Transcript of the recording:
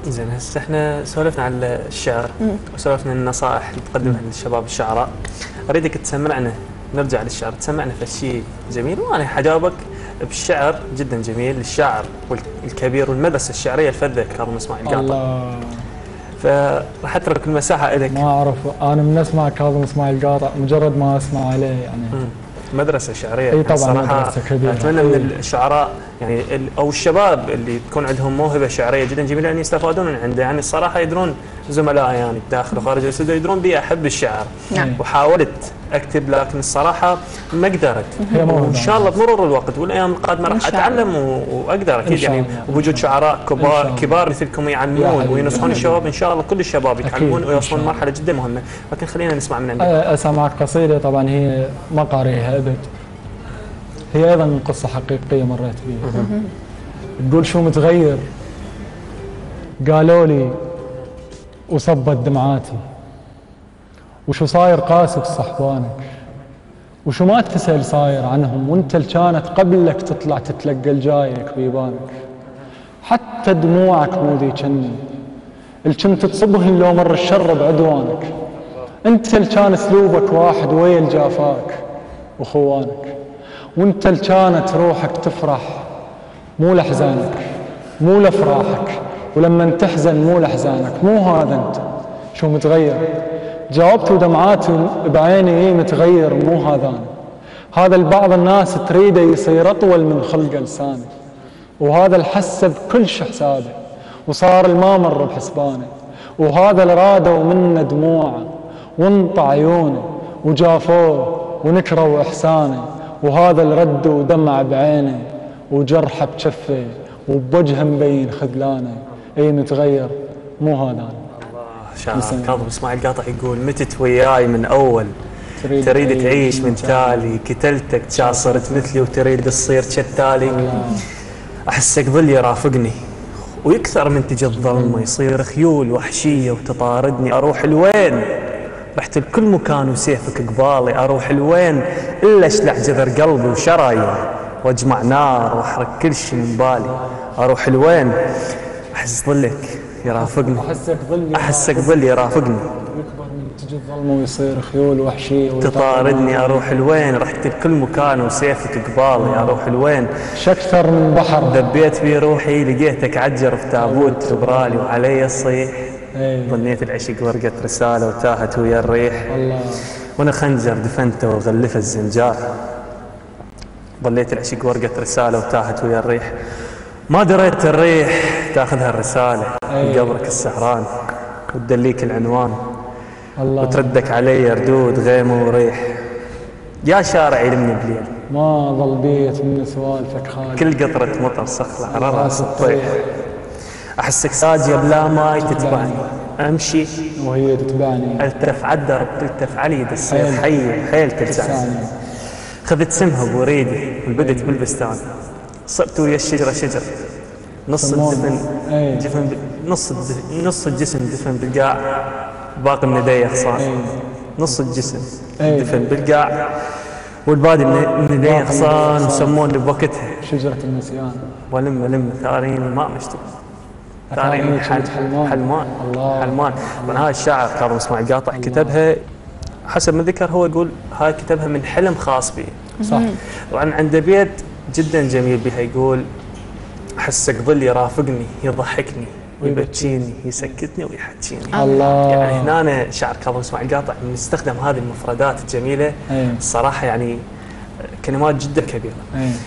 زين، هسه احنا سولفنا عن الشعر وسولفنا النصائح اللي تقدمها للشباب الشعراء. اريدك تسمعنا، نرجع للشعر، تسمعنا في شيء جميل وانا حجاوبك بالشعر جدا جميل للشاعر الكبير والمدرسه الشعريه الفذه كاظم اسماعيل قاطع. الله. فراح اترك المساحه لك. ما اعرف، انا من اسمع كاظم اسماعيل قاطع مجرد ما اسمع عليه يعني. مدرسه شعريه. اي طبعا صراحه مدرسه كبيره. اتمنى من الشعراء يعني او الشباب اللي تكون عندهم موهبه شعريه جدا جميله ان يستفادون من عنده، يعني الصراحه يدرون زملاء يعني داخل وخارج الاستوديو يدرون بي احب الشعر. نعم. وحاولت اكتب لكن الصراحه ما قدرت. وان شاء الله بمرور الوقت والايام القادمه راح اتعلم واقدر اكيد يعني، وبوجود شعراء كبار مثلكم يعلمون وينصحون الشباب ان شاء الله كل الشباب يتعلمون ويوصلون مرحله جدا مهمه، لكن خلينا نسمع من عندك. اسمعك قصيده طبعا هي ما قارئها ابد، هي ايضا من قصه حقيقيه مريت بيها. تقول شو متغير؟ قالوا لي وصبت دمعاتي، وشو صاير قاسك صحبانك، وشو ما تسأل صاير عنهم، وانت اللي كانت قبلك تطلع تتلقى الجايك بيبانك. حتى دموعك مو ذي جني اللي كنت تصبهن لو مر الشر بعدوانك، انت اللي كان اسلوبك واحد ويا الجافاك وخوانك، وانت اللي كانت روحك تفرح مو لحزانك مو لفراحك، ولما تحزن مو لحزانك. مو هذا انت شو متغير؟ جاوبت ودمعاتي بعيني متغير، مو هذا أنا. هذا البعض الناس تريده يصير أطول من خلقه لسانه، وهذا الحسب كل شي حسابه وصار الما مر بحسبانه، وهذا اللي رادوا منه دموعه وانطى عيونه وجافوه ونكروا إحسانه، وهذا اللي ردوا دمع بعينه وجرحه بجفه وبوجهه مبين خذلانه. اي متغير، مو هذا أنا. شاعر كاظم اسماعيل قاطع يقول متت وياي من اول، تريد تعيش من تالي، كتلتك صرت مثلي وتريد تصير كالتالي. احسك ظل يرافقني ويكثر من تجي الظلمه، يصير خيول وحشيه وتطاردني. اروح لوين؟ رحت لكل مكان وسيفك قبالي. اروح لوين الا اشلح جذر قلبي وشرايين، واجمع نار واحرق كل شيء من بالي. اروح لوين؟ احس ظلك يرافقني، احسك ظل يرافقني، يكبر من تجي الظلمه ويصير خيول وحشيه تطاردني. اروح لوين؟ رحت لكل مكان وسيفك قبالي. اروح لوين؟ شكثر من بحر ذبيت بي روحي، لقيتك عجر في تابوت برالي وعلي الصيح. ظنيت العشق ورقه رساله وتاهت ويا الريح. الله. وانا خنجر دفنته وغلف الزنجار. ظليت العشق ورقه رساله وتاهت ويا الريح. ما دريت الريح تاخذها الرسالة من قبرك السهران، وتدليك العنوان الله. وتردك علي ردود غيمة وريح. يا شارع يلمني بليل، ما ظل بيت من سوالفك خالي، كل قطرة مطر صخلة على راس الطيح. أحسك ساجية بلا ماي تتبعني، أمشي وهي تتبعني، ألتف عالدرب تلتف علي تصير حيل تلسعني. خذت سمها بوريدي والبدت بالبستان، صرت ويا الشجرة شجر، نص الدفن جفن، نص الجسم دفن بالقاع، باقي من يدي اغصان. نص الجسم دفن بالقاع والباقي من يدي اغصان، وسموني بوقتها شجرة النسيان. ولم ثارين الماء مشتوق، ثارين حلمان. حلمان. هاي الشاعر كاظم اسماعيل قاطع كتبها حسب ما ذكر، هو يقول هاي كتبها من حلم خاص به. صح. طبعا عنده بيت جدا جميل بها يقول احسك ظل يرافقني يضحكني يبكيني يسكتني ويحكيني. الله. يعني هنا أنا شعر كاظم اسماعيل قاطع نستخدم هذه المفردات الجميله الصراحه، يعني كلمات جدا كبيره.